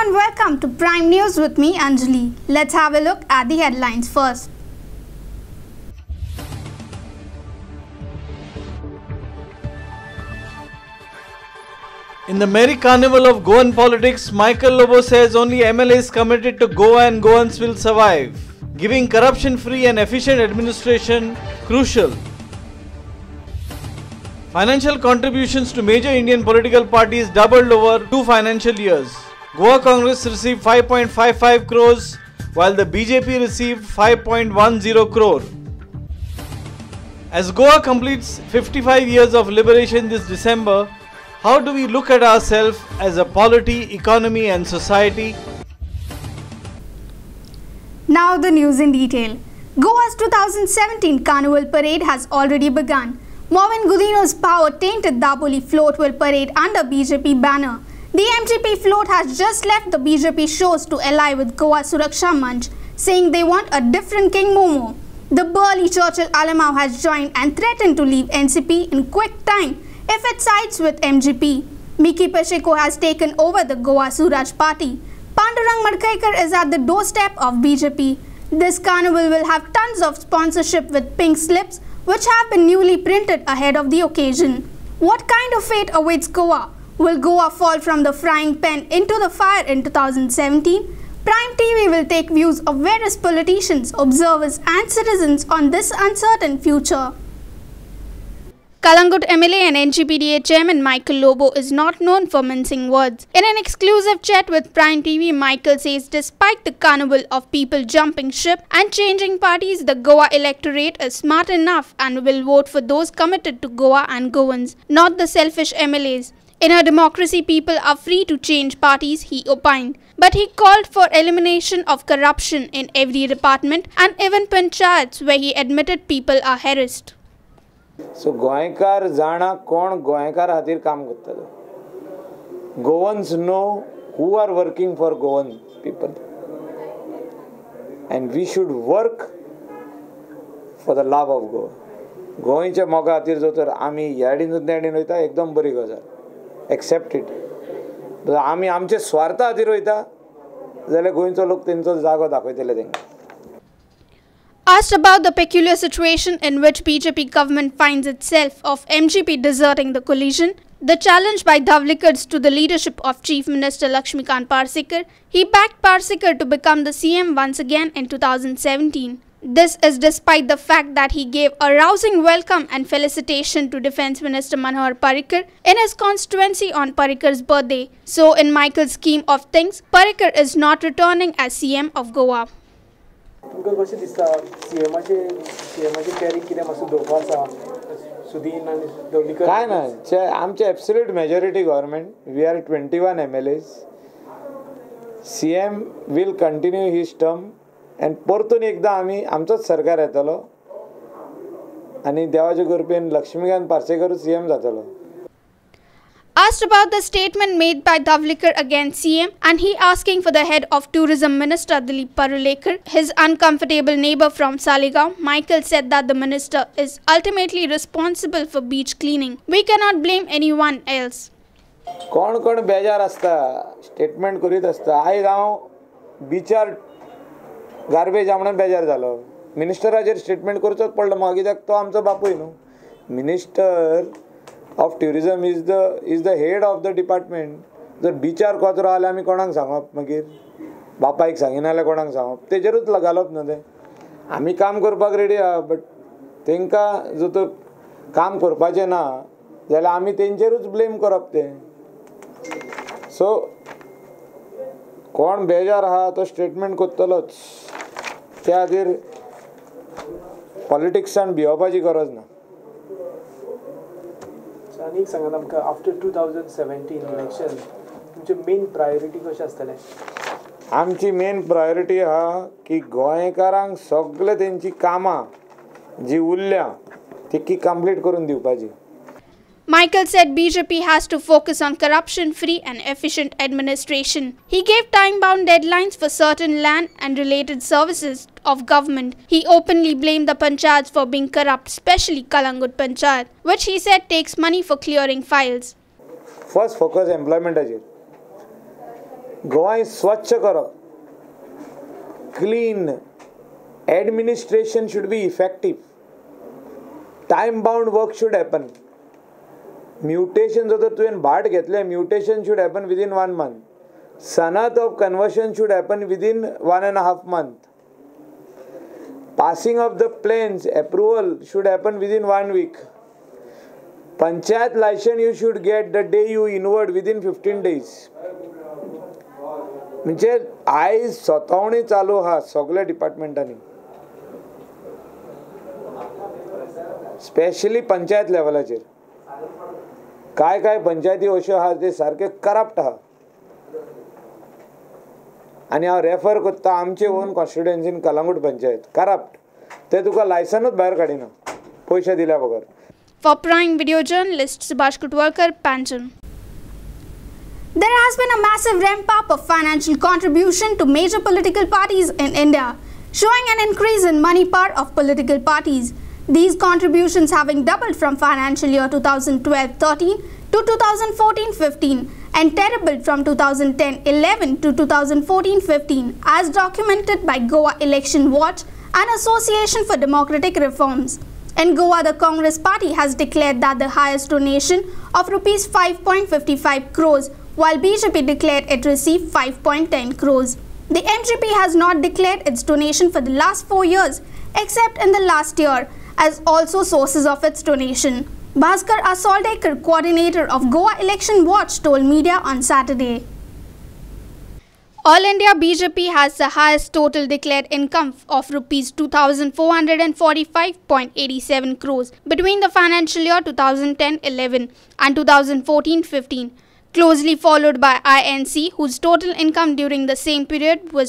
and welcome to Prime News with me, Anjali. Let's have a look at the headlines first. In the merry carnival of Goan politics, Michael Lobo says only MLAs committed to Goa and Goans will survive, giving corruption-free and efficient administration crucial. Financial contributions to major Indian political parties doubled over 2 financial years. Goa Congress received 5.55 crores, while the BJP received 5.10 crore. As Goa completes 55 years of liberation this December, how do we look at ourselves as a polity, economy and society? Now the news in detail. Goa's 2017 Carnival Parade has already begun. Mohan Gudino's power-tainted Daboli float will parade under BJP banner. The MGP float has just left the BJP shows to ally with Goa Suraksha Manch, saying they want a different King Momo. The burly Churchill Alamau has joined and threatened to leave NCP in quick time if it sides with MGP. Miki Pacheco has taken over the Goa Suraj party. Pandurang Madkaikar is at the doorstep of BJP. This carnival will have tons of sponsorship with pink slips, which have been newly printed ahead of the occasion. What kind of fate awaits Goa? Will Goa fall from the frying pan into the fire in 2017? Prime TV will take views of various politicians, observers and citizens on this uncertain future. Kalangut MLA and NGPDA chairman Michael Lobo is not known for mincing words. In an exclusive chat with Prime TV, Michael says despite the carnival of people jumping ship and changing parties, the Goa electorate is smart enough and will vote for those committed to Goa and Goans, not the selfish MLAs. In a democracy, people are free to change parties, he opined. But he called for elimination of corruption in every department and even panchayats, where he admitted people are harassed. So Goankar Zana Kon Goankar Hadir Kam Gutta. Goans know who are working for Goan people. And we should work for the love of Goa. Goancha Moga Hadir Zotar Ami Yadin Nudnadinoita Ekdom Buri Gozar. Accept it. Ami Amche Swarta Hadiroita Zale Goincho Lok Tinso Zago Dakoitele. Asked about the peculiar situation in which BJP government finds itself of MGP deserting the coalition, the challenge by Dhavlikars to the leadership of Chief Minister Lakshmikant Parsekar, he backed Parsekar to become the CM once again in 2017. This is despite the fact that he gave a rousing welcome and felicitation to Defence Minister Manohar Parrikar in his constituency on Parrikar's birthday. So in Michael's scheme of things, Parrikar is not returning as CM of Goa. I'm absolute majority government. We are 21 MLAs. CM will continue his term and परतून एकदा आम्ही आमचोच सरकार येतलो आणि देवाच्या कृपेन Laxmikant Parsekar CM जातलो. Asked about the statement made by Dhavlikar against CM and he asking for the head of Tourism Minister Dilip Parulekar, his uncomfortable neighbor from Saligaon, Michael said that the minister is ultimately responsible for beach cleaning. We cannot blame anyone else. कोण कोण बेजार असता statement करीत असता आयज हांव बीचार garbage म्हणून बेजार जालो मिनिस्टराचेर स्टेटमेंट करचोच पडलो म्हाका कित्याक तो आमचो बापूय न्हू minister of tourism is the head of the department जर बिचार कचरो जाल्यार आमी कोणाक सांगप मागीर बापायक सांगिना जाल्यार कोणाक सांगप तेजेरूच घालप न्हू तें आमी काम करपाक रेडी आहा बट तांकां जो तर काम करपाचें ना जाल्यार आमी तेंचेरूच ब्लेम करप तें सो कोण बेजार आहा तो स्टेटमेंट करतलोच त्या खातीर पॉलिटिक्सान भिवपाची गरज ना. आनीक सांगात आमकां आफ्टर 2017 इलेक्शन तुमचे मेन प्रायोरिटी कशें आसतलें? आमची मेन प्रायोरिटी आहा की गोंयकारांक सगळे तेंची कामां जी उरल्या ती कंप्लीट करून दिवपाची. Michael said BJP has to focus on corruption-free and efficient administration. He gave time-bound deadlines for certain land and related services of government. He openly blamed the panchayats for being corrupt, especially Kalangut Panchayat, which he said takes money for clearing files. First focus employment. Goa स्वच्छ करप, clean, administration should be effective, time bound work should happen. Mutation जर तुवें भाट घेतले, mutation should happen within 1 month. Sanat of conversion should happen within 1.5 months. Passing of the plans, approval should happen within 1 week. Panchayat license you should get the day you inward within 15 days. म्हणजे आयज स्वतवणी चालू हा सगळ्या डिपार्टमेंटांनी, specially panchayat लेवलाचेर. काय पंचायती अश्यो आहा ते सारखे करप्ट आहा. आनी हांव रेफर करता आमचे ओन कॉन्स्टिट्युएन्सीन कलंगूट पंचायत करप्ट. ते तुका लायसनूच भायर काडिना पयशे दिल्या बगर. For Prime Video journalist Subhash Kutwalkar, Panjim. There has been a massive ramp up of financial contribution to major political parties in India, showing an increase in money power of political parties. These contributions having doubled from financial year 2012-13 to 2014-15 and trebled from 2010-11 to 2014-15 as documented by Goa Election Watch and Association for Democratic Reforms. In Goa, the Congress party has declared that the highest donation of rupees 5.55 crores, while BJP declared it received 5.10 crores. The MGP has not declared its donation for the last 4 years, except in the last year, as also sources of its donation. Bhaskar Asaldekar, coordinator of Goa Election Watch, told media on Saturday. All India BJP has the highest total declared income of rupees 2,445.87 crores between the financial year 2010-11 and 2014-15, closely followed by INC, whose total income during the same period was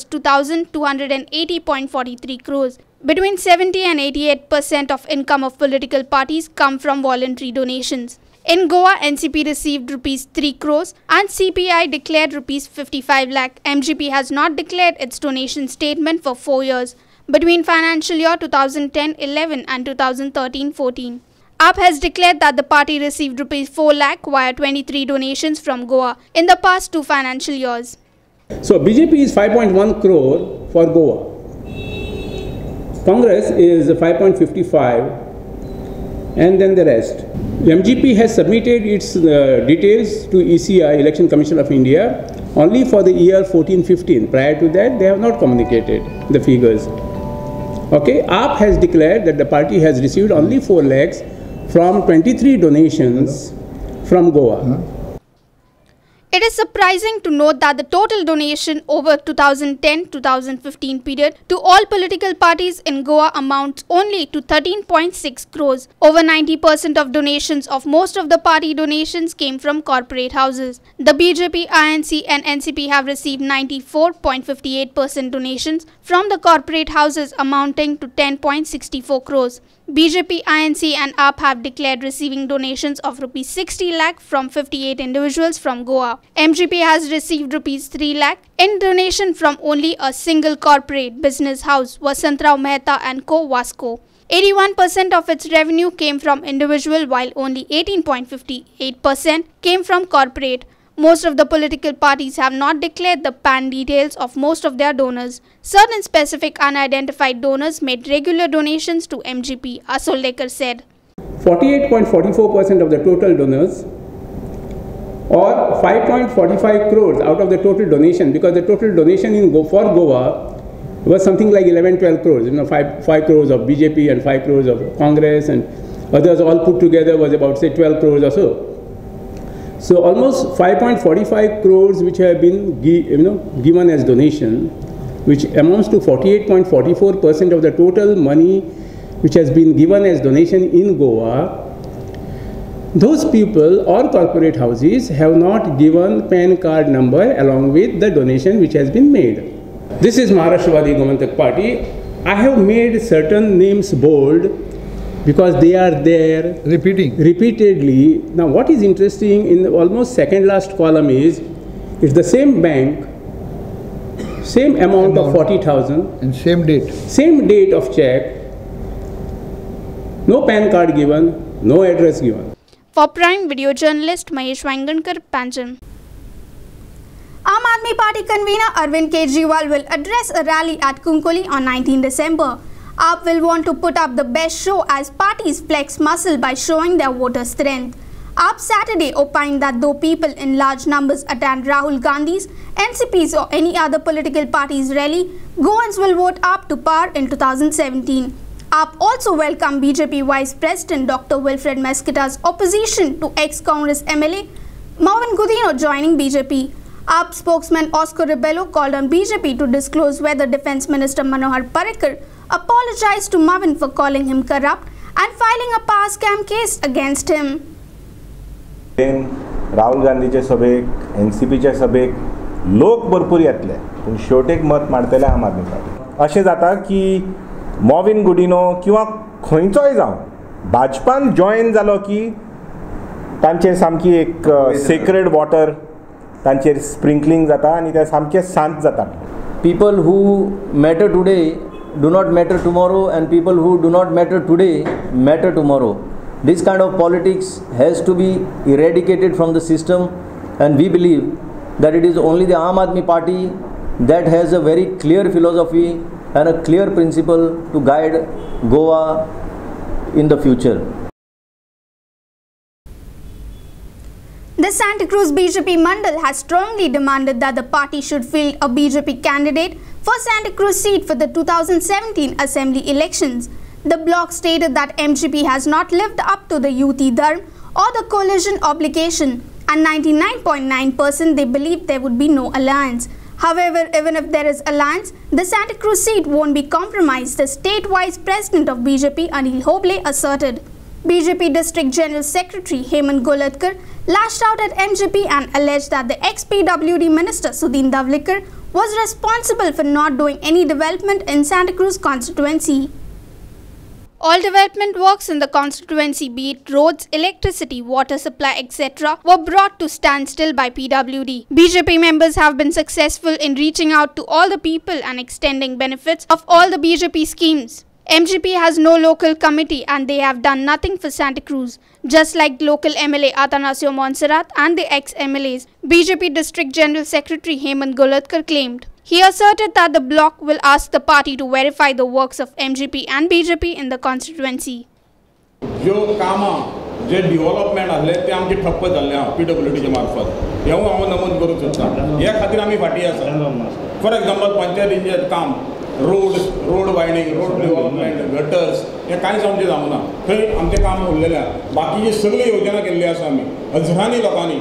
2,280.43 crores. Between 70 and 88% of income of political parties come from voluntary donations. In Goa, NCP received rupees 3 crores and CPI declared rupees 55 lakh. MGP has not declared its donation statement for 4 years, between financial year 2010-11 and 2013-14. AAP has declared that the party received rupees 4 lakh via 23 donations from Goa in the past 2 financial years. So BJP is 5.1 crore for Goa. Congress is 5.55 and then the rest. MGP has submitted its details to ECI, Election Commission of India, only for the year 14-15. Prior to that, they have not communicated the figures. Okay, AAP has declared that the party has received only 4 lakhs from 23 donations from Goa. It is surprising to note that the total donation over 2010-2015 period to all political parties in Goa amounts only to 13.6 crores. Over 90% of donations of most of the party donations came from corporate houses. The BJP, INC and NCP have received 94.58% donations from the corporate houses amounting to 10.64 crores. BJP, INC and AAP have declared receiving donations of rupees 60 lakh from 58 individuals from Goa. MGP has received rupees 3 lakh in donation from only a single corporate business house, Vasantrao Mehta and Co. Vasco. 81% of its revenue came from individual while only 18.58% came from corporate. Most of the political parties have not declared the PAN details of most of their donors. Certain specific unidentified donors made regular donations to MGP, Asaldekar said. 48.44% of the total donors, or 5.45 crores out of the total donation, because the total donation for Goa was something like 11-12 crores, 5 crores of BJP and 5 crores of Congress and others all put together was about say 12 crores or so. So almost 5.45 crores which have been given as donation, which amounts to 48.44% of the total money which has been given as donation in Goa. Those people or corporate houses have not given PAN card number along with the donation which has been made. This is Maharashtrawadi Gomantak Party. I have made certain names bold because they are there repeatedly. Now what is interesting in the almost second last column is, it's the same bank, same amount of 40,000 and same date of check, no PAN card given, no address given. For Prime Video journalist Mahesh Wangankar, Panjim. Aam Aadmi Party convener Arvind Kejriwal will address a rally at Kunkoli on 19 December. AAP will want to put up the best show as parties flex muscle by showing their voter strength. AAP Saturday opined that though people in large numbers attend Rahul Gandhi's, NCP's or any other political party's rally, Goans will vote AAP to power in 2017. AAP also welcomed BJP Vice President Dr. Wilfred Mesquita's opposition to ex-Congress MLA Marvin Gudino joining BJP. AAP spokesman Oscar Rebello called on BJP to disclose whether Defence Minister Manohar Parrikar apologized to Marvin for calling him corrupt and filing a power scam case against him. Rahul गांधीचे सभेक NCPच्या सभेक लोक भरपूर येतले पूण शेवटेक मत मारतले आम आदमी party. अशें जाता की मॉविन गुडिनो किंवा खंयचोय जावं भाजपान जॉयन जालो की तांचेर सामकी एक सेक्रेड वॉटर तांचेर स्प्रिंकलिंग जाता आनी ते सामके शांत जाता. People who matter today do not matter tomorrow, and people who do not matter today matter tomorrow. This kind of politics has to be eradicated from the system, and we believe that it is only the Aam Aadmi Party that has a very clear philosophy and a clear principle to guide Goa in the future. The Santa Cruz BJP Mandal has strongly demanded that the party should field a BJP candidate for Santa Cruz seat for the 2017 Assembly elections. The bloc stated that MGP has not lived up to the Yuti Dharm or the coalition obligation, and 99.9% they believe there would be no alliance. However, even if there is alliance, the Santa Cruz seat won't be compromised, the state vice president of BJP Anil Hoble asserted. BJP District General Secretary Hemant Goladkar lashed out at MGP and alleged that the ex-PWD Minister Sudhin Davlikar was responsible for not doing any development in Santa Cruz constituency. All development works in the constituency, be it roads, electricity, water supply, etc., were brought to standstill by PWD. BJP members have been successful in reaching out to all the people and extending benefits of all the BJP schemes. MGP has no local committee and they have done nothing for Santa Cruz, just like local MLA Atanasio Montserrat and the ex-MLAs, BJP District General Secretary Hemant Goladkar claimed. He asserted that the bloc will ask the party to verify the works of MGP and BJP in the constituency. जो कामां जे development आसले ते आमचे ठप्प जाल्ले PWDच्या मार्फत हें हांव नमूद करूंक सोदतां. ह्या खातीर आमी फाटीं आसा. फॉर एग्जांपल पंचायतीचें काम road widening, road development, gutters हें कांयच आमचें जावना. थंय आमचें काम उरलेलें आसा. बाकीचे सगळे योजना केल्ली आसा आमी हजारांनी लोकांनी.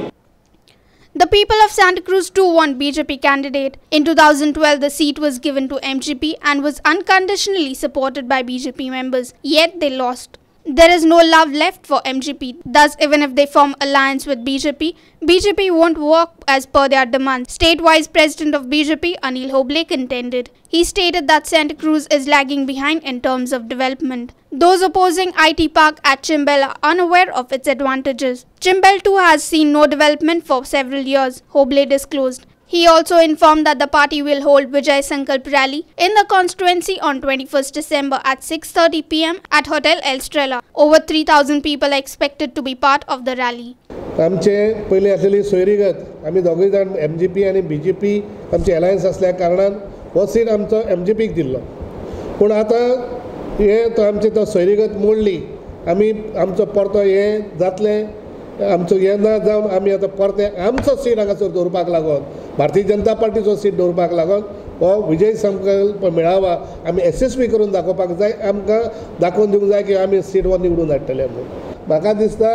The people of Santa Cruz too want BJP candidate. In 2012, the seat was given to MGP and was unconditionally supported by BJP members, yet they lost. There is no love left for MGP. Thus, even if they form alliance with BJP, BJP won't work as per their demands. State Vice President of BJP, Anil Hoble, contended. He stated that Santa Cruz is lagging behind in terms of development. Those opposing IT park at Chimbel are unaware of its advantages. Chimbel too has seen no development for several years, Hoble disclosed. He also informed that the party will hold Vijay Sankalp rally in the constituency on 21st December at 6:30 p.m. at Hotel Estrella. Over 3,000 people are expected to be part of the rally. आमचे पयली आसलेली सोयरीगत आमी दोगूय जाण MGP आनी BJP आमचे alliance आसल्या कारणान हो सीट आमचो MGPक दिल्लो. पूण आतां हे तो आमचे तो सोयरीगत मोडली. आमी आमचो परतो हे जातलें आमचो हें ना जावन आमी आतां परते आमचो सीट हांगासर दवरपाक लागून भारतीय जनता पार्टीचो सीट दवरपाक लागून हो विजय संकल्प मेळावा आमी यशस्वी करून दाखोवपाक जाय. आमकां दाखोवन दिवंक जाय की आमी सीट हो निवडून हाडटले म्हणून. म्हाका दिसता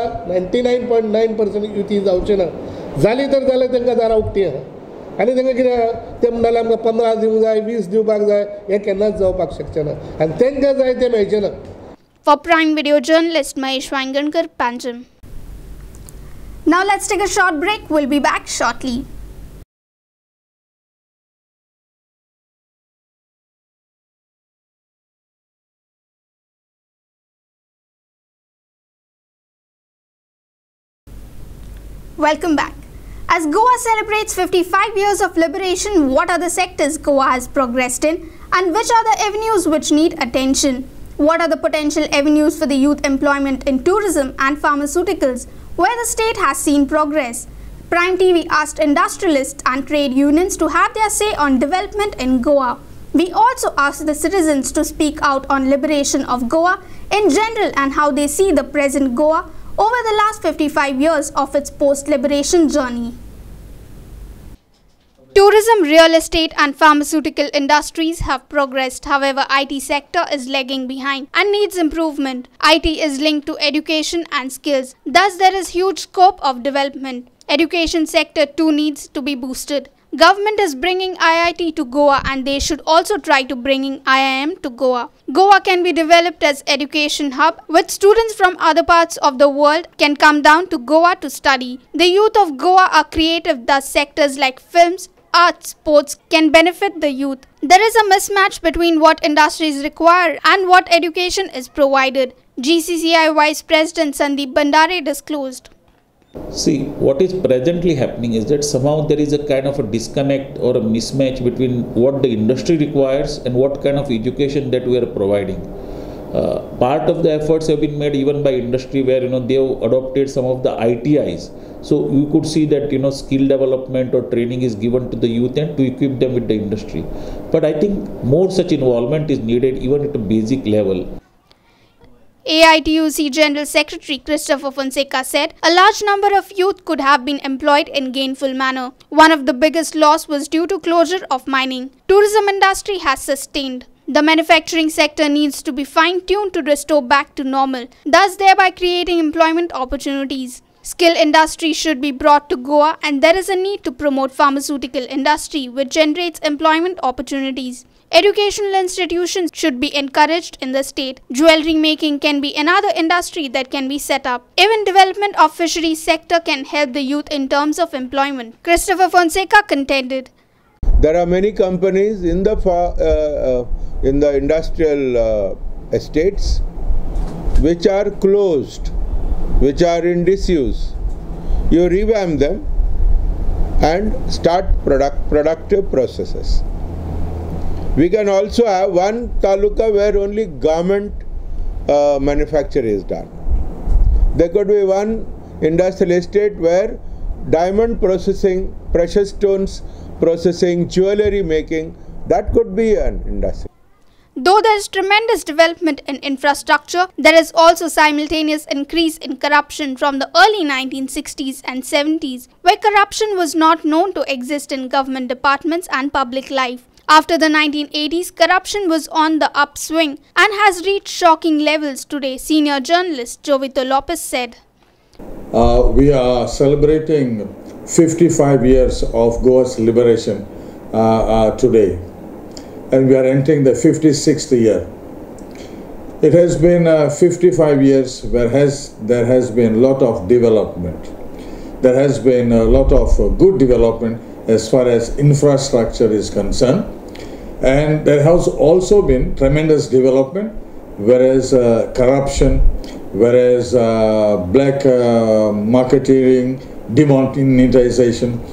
99.9% युती जावची ना. जाली तर जाल्यार तांकां दारां उक्तीं आहा आनी तांकां कितें ते म्हणटाले आमकां 15 दिवंक जाय, 20 दिवपाक जाय, हें केन्नाच जावपाक शकचें ना आनी तांकां जाय तें मेळचें ना. For Prime Video journalist Mahesh Wangankar, Panjim. Now let's take a short break. We'll be back shortly. Welcome back. As Goa celebrates 55 years of liberation, what are the sectors Goa has progressed in and which are the avenues which need attention? What are the potential avenues for the youth employment in tourism and pharmaceuticals, where the state has seen progress? Prime TV asked industrialists and trade unions to have their say on development in Goa. We also asked the citizens to speak out on liberation of Goa in general and how they see the present Goa over the last 55 years of its post-liberation journey. Tourism, real estate and pharmaceutical industries have progressed. However, IT sector is lagging behind and needs improvement. IT is linked to education and skills. Thus, there is huge scope of development. Education sector too needs to be boosted. Government is bringing IIT to Goa and they should also try to bringing IIM to Goa. Goa can be developed as education hub with students from other parts of the world can come down to Goa to study. The youth of Goa are creative, thus sectors like films, arts, sports can benefit the youth. There is a mismatch between what industries require and what education is provided. GCCI Vice President Sandeep Bandare disclosed. See, what is presently happening is that somehow there is a kind of a disconnect or a mismatch between what the industry requires and what kind of education that we are providing. Part of the efforts have been made even by industry where they have adopted some of the ITIs. So you could see that skill development or training is given to the youth and to equip them with the industry. But I think more such involvement is needed even at a basic level. AITUC General Secretary Christopher Fonseca said a large number of youth could have been employed in gainful manner. One of the biggest loss was due to closure of mining. Tourism industry has sustained. The manufacturing sector needs to be fine-tuned to restore back to normal, thus thereby creating employment opportunities. Skill industry should be brought to Goa and there is a need to promote pharmaceutical industry which generates employment opportunities. Educational institutions should be encouraged in the state. Jewelry making can be another industry that can be set up. Even development of fisheries sector can help the youth in terms of employment. Christopher Fonseca contended. There are many companies in the industrial estates which are closed, which are in disuse. You revamp them and start productive processes. We can also have one taluka where only garment manufacture is done. There could be one industrial estate where diamond processing, precious stones processing, jewelry making, that could be an industry. Though there is tremendous development in infrastructure, there is also simultaneous increase in corruption from the early 1960s and 70s, where corruption was not known to exist in government departments and public life. After the 1980s, corruption was on the upswing and has reached shocking levels today, senior journalist Jovito Lopez said. We are celebrating 55 years of Goa's liberation today, and we are entering the 56th year. It has been 55 years where there has been a lot of development. There has been a lot of good development as far as infrastructure is concerned. And there has also been tremendous development, whereas corruption, whereas black marketing, demonetization,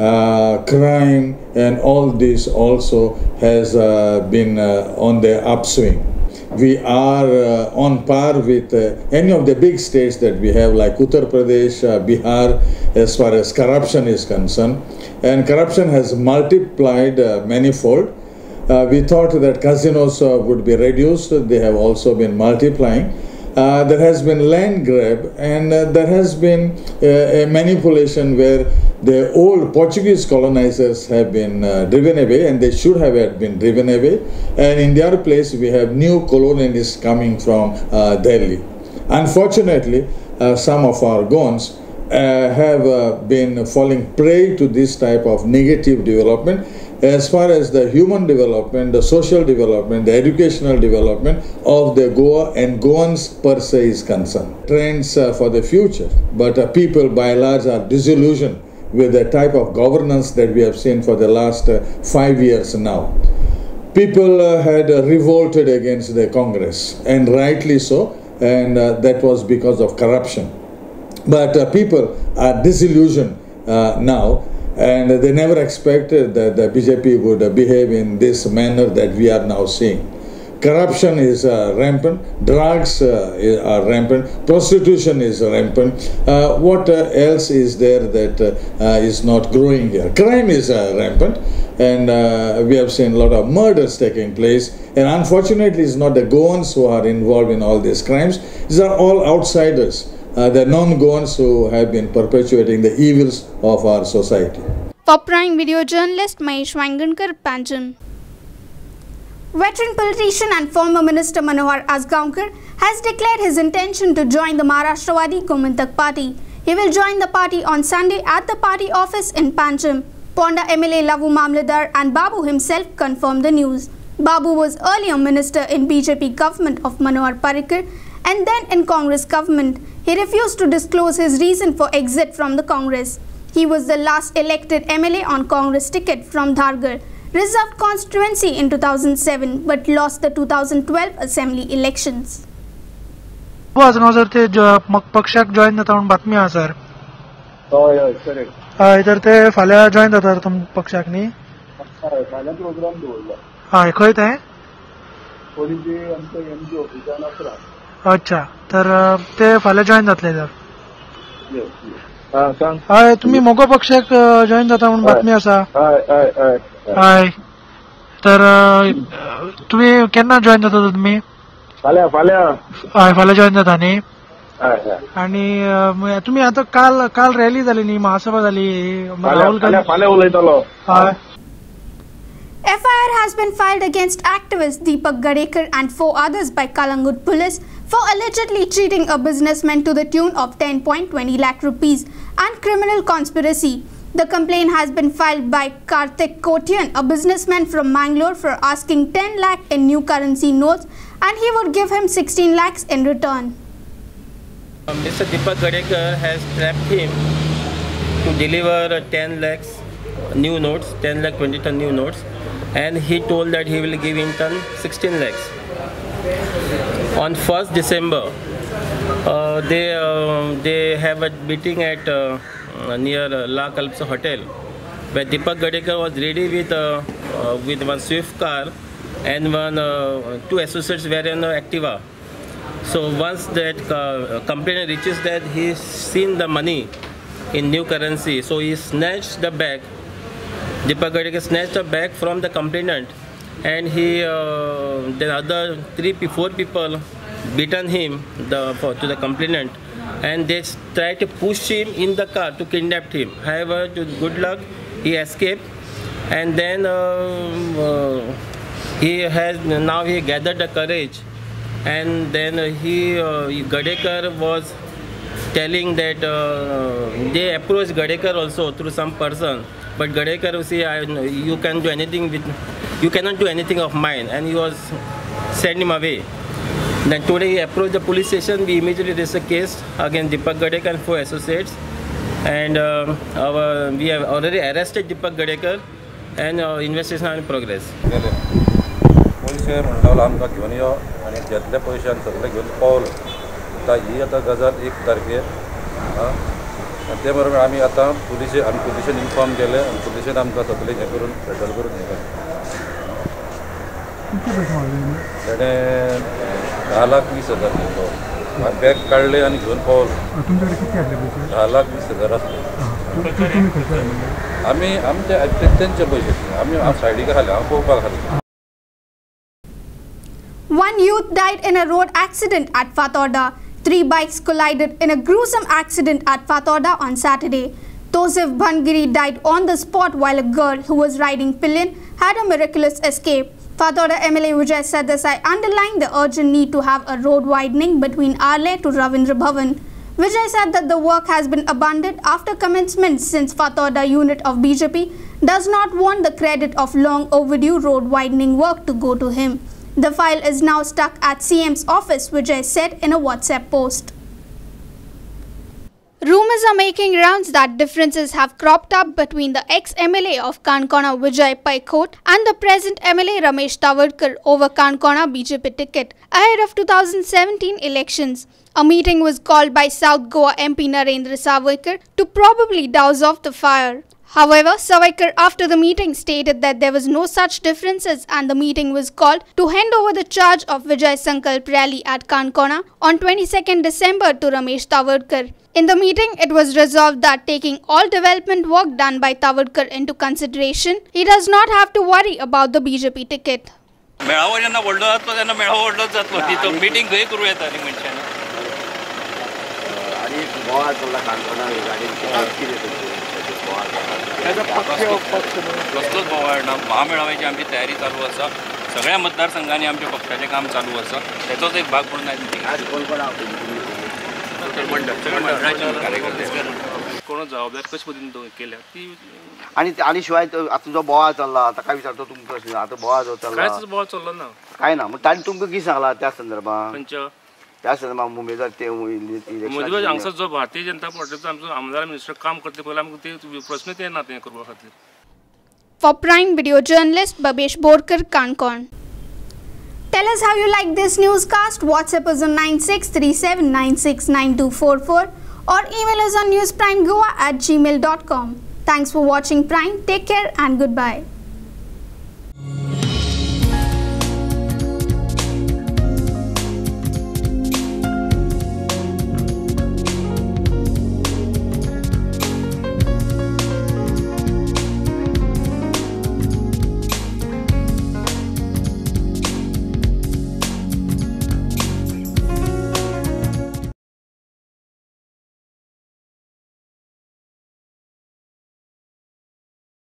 crime, and all this also has been on the upswing. We are on par with any of the big states that we have, like Uttar Pradesh, Bihar, as far as corruption is concerned. And corruption has multiplied manifold. We thought that casinos would be reduced. They have also been multiplying. There has been land grab, and there has been a manipulation where the old Portuguese colonizers have been driven away, and they should have been driven away. And in their place, we have new colonialists coming from Delhi. Unfortunately, some of our Goans have been falling prey to this type of negative development. As far as the human development, the social development, the educational development of the Goa and Goans per se is concerned. Trends for the future, but people by and large are disillusioned with the type of governance that we have seen for the last 5 years now. People had revolted against the Congress, and rightly so, and that was because of corruption. But people are disillusioned now, and they never expected that the BJP would behave in this manner that we are now seeing. corruption is rampant, drugs are rampant, prostitution is rampant. What else is there that is not growing here? Crime is rampant, and we have seen a lot of murders taking place. And unfortunately, it's not the Goans who are involved in all these crimes. These are all outsiders. The non-Goans who have been perpetuating the evils of our society. For Prime Video journalist Mahesh Wangankar, Panjim. Veteran politician and former Minister Manohar Azgaonkar has declared his intention to join the Maharashtrawadi Gomantak Party. He will join the party on Sunday at the party office in Panjim. Ponda MLA Lavu Mamladar and Babu himself confirmed the news. Babu was earlier minister in BJP government of Manohar Parrikar and then in Congress government. He refused to disclose his reason for exit from the Congress. He was the last elected MLA on Congress ticket from Dhargar, reserved constituency in 2007, but lost the 2012 assembly elections. पक्षाक join जाता म्हणून बातमी आसा sir. हय हय correct. हय तर ते फाल्यां जॉइन जाता तुम पक्षाक न्ही. हय फाल्यां प्रोग्राम दवरला. हय खंय ते? पणजी आमच्या एमजी ऑफिसान आसला. अच्छा तर ते फाल्यां जॉइन जातले तर. सांग. हय तुमी मोगो पक्षाक जॉइन जाता म्हणून बातमी आसा. हय हय हय. हय तर तुमी केन्ना जॉइन जाता तुमी? फाल्यां फाल्यां. हय फाल्यां जॉइन जाता न्ही. हय हय. आणि तुम्ही आता काल रॅली झाली न्ही, महासभा झाली. फाल्यां उलयतलो. हय. FIR has been filed against activist Deepak Gadekar and 4 others by Kalangut police for allegedly cheating a businessman to the tune of 10.20 lakh rupees and criminal conspiracy. The complaint has been filed by Karthik Kotian, a businessman from Mangalore, for asking 10 lakh in new currency notes and he would give him 16 lakhs in return. Mr. Deepak Gadekar has trapped him to deliver 10 lakhs new notes, 10 lakh 20 ton new notes, and he told that he will give in turn 16 lakhs. On 1st December, they have a meeting at near La Kalpsa Hotel, where Deepak Gadekar was ready with one Swift car and two associates were in Activa. So once that complainant reaches that he's seen the money in new currency, so he snatched the bag. Deepak Gadekar snatched the bag from the complainant, and the other 4 people beaten him to the complainant, and they tried to push him in the car to kidnap him. However, to good luck, he escaped, and then he gathered the courage, and then Gadekar was telling that they approached Gadekar also through some person, but Gadekar said, you can do anything you cannot do anything of mine, and he was sent him away. Then today he approached the police station. We immediately raised a case against Deepak Gadekar and 4 associates, and we have already arrested Deepak Gadekar, and investigation is in progress. पैसे म्हणलं आमकां घेवन यो आनी घेतल्या पयशांनी सगळे घेवन Paulo. आतां ही आतां गजाल 1 तारखेर आनी ते बरोबर आमी आतां पुलिशेन इन्फॉर्म केले आनी पुलिशेन आमकां सगळे हें करून सेटल करून हें केलें. तेणें 10,20,000 घेतलो. बॅग काडले आनी घेवन पावलो. 10,20,000 आसले. आमी तेंचे पयशे आमी सायडीक घाले, हांव पळोवपाक घाले. One youth died in a road accident at Fatorda. 3 bikes collided in a gruesome accident at Fatorda on Saturday. Tosif Bhangiri died on the spot while a girl who was riding pillion had a miraculous escape. Fatorda MLA Vijay Sardesai underlined the urgent need to have a road widening between Arle to Ravindra Bhavan. Vijay said that the work has been abandoned after commencement since Fatorda unit of BJP does not want the credit of long overdue road widening work to go to him. The file is now stuck at CM's office, Vijay said in a WhatsApp post. Rumours are making rounds that differences have cropped up between the ex-MLA of Kankona Vijay Paikot and the present MLA Ramesh Tavadkar over Kankona BJP ticket ahead of 2017 elections. A meeting was called by South Goa MP Narendra Savarkar to probably douse off the fire. However, Savaikar after the meeting stated that there was no such differences and the meeting was called to hand over the charge of Vijay Sankalp rally at Kankona on 22nd December to Ramesh Tavadkar. In the meeting, it was resolved that taking all development work done by Tavadkar into consideration, he does not have to worry about the BJP ticket. मेळावो जेन्ना व्हडलो जातलो तेन्ना मेळावो व्हडलोच जातलो ती meeting खंय करूं येता न्ही मनशान आनी बोवाळ चल्ला काणकोणा कसलोच बोवाळ ना महामेळाव्याची आमची तयारी चालू आसा सगळ्या मतदारसंघांनी आमच्या पक्षाचें काम चालू आसा तेचोच एक भाग म्हणून आयज कोण कोण जबाबदारी कशे पद्दतीन केल्या ती आणि शिवाय आता जो बोवाळ चल्ला आता काय विचारतो तुमकां आता बोवाळ जो चल्ला कांयच बोवाळ चल्लो ना काय ना मग ताणी तुमकां कितें सांगला त्या संदर्भात खंयच्या त्या संदर्भात उमेदवार ते उमेदवार हांगसर जो भारतीय जनता पार्टीचो आमचो आमदार मिनिस्टर काम करता पयलीं आमकां ते प्रश्न ते ना ते करपा खातीर. For Prime Video Journalist Babesh Borkar, Kankon. Tell us how you like this newscast. WhatsApp us on 9637969244 or email us on newsprimegoa@gmail.com. Thanks for watching Prime. Take care and goodbye.